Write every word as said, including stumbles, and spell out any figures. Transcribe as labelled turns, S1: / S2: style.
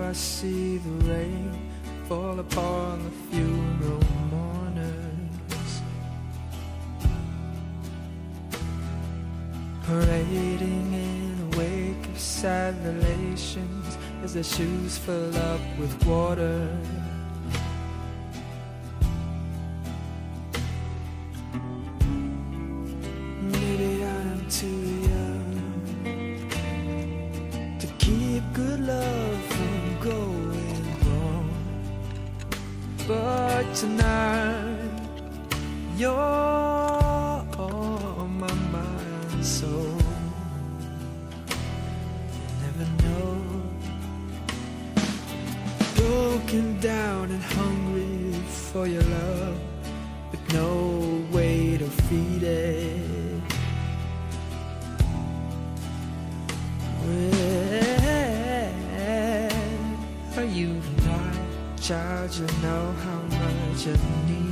S1: I see the rain fall upon the funeral mourners, parading in a wake of sad relations as their shoes fill up with water. Maybe I'm too young to keep good love from going wrong, but tonight you're on my mind and soul. You never know, broken down and hungry for your love, with no way to feed it. Where are you tonight, child? You know how much I need